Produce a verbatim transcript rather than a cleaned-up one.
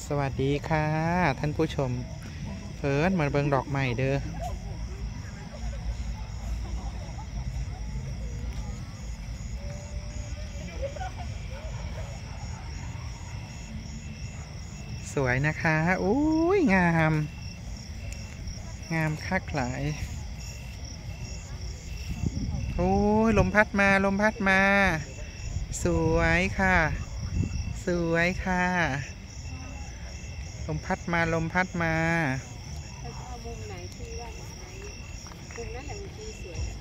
สวัสดีค่ะท่านผู้ชมเพิ่นมาเบิ่งดอกไม้เด้อสวยนะคะอุ้ยงามงามคักหลายโอ้ยลมพัดมาลมพัดมาสวยค่ะสวยค่ะลมพัดมาลมพัดมาเราจะเอามุมไหนที่ว่าไหนมุมนั้นแหละมุมที่สวย